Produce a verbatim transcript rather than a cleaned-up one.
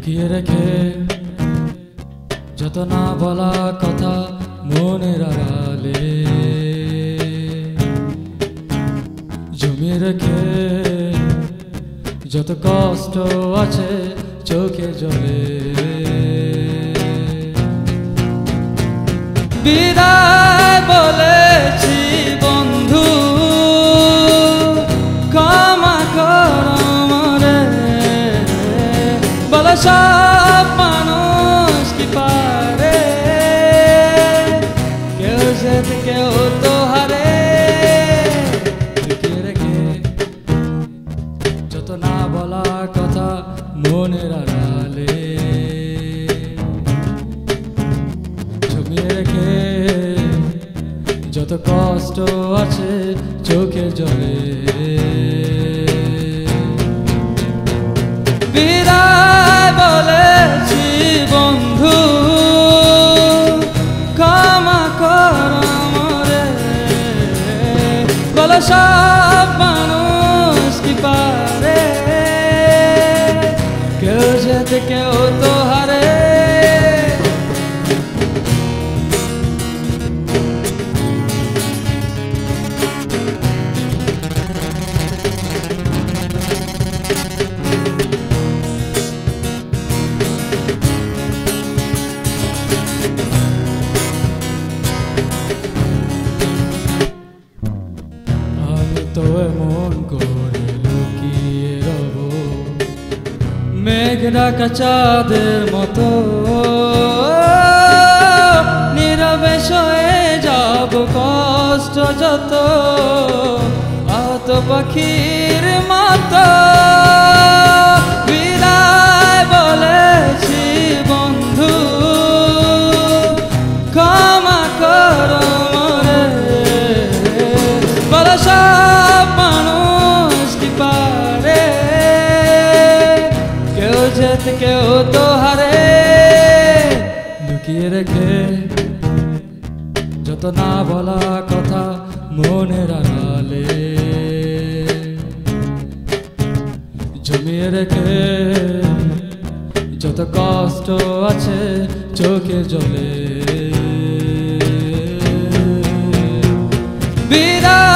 লুকিয়ে রেখে যত না বলা কথা মনের আড়ালে জমিয়ে রেখে যত কষ্ট আছে চোখে জলে বিদায় বলেছি বন্ধু ক্ষমা করো মরে বলো সব মানুষ কি পারে কেউ যেতে কেউ তো হারে লুকিয়ে রেখে যত না বলা কথা মনের আড়ালে জমিয়ে রেখে যত কষ্ট আছে চোখের জলে বিদায় বলেছি বন্ধু ক্ষমা করো মরে বলো সব মানুষ কি পারে কেউ যেতে কেউ তো হারে তো এমন করে লুকিয়ে রব মেঘ ঢাকা চাঁদের মতো নীরবে সয়ে যাব কষ্ট যত আহত পাখির মতো বিদায় বলেছি বন্ধু ক্ষমা করো মরে বলো সব মানুষ কি পারে কেউ যেতে কেউ তো হারে লুকিয়ে রেখে যত না বলা কথা মনের আড়ালে জমিয়ে রেখে যত কষ্ট আছে চোখে জলে বিদায়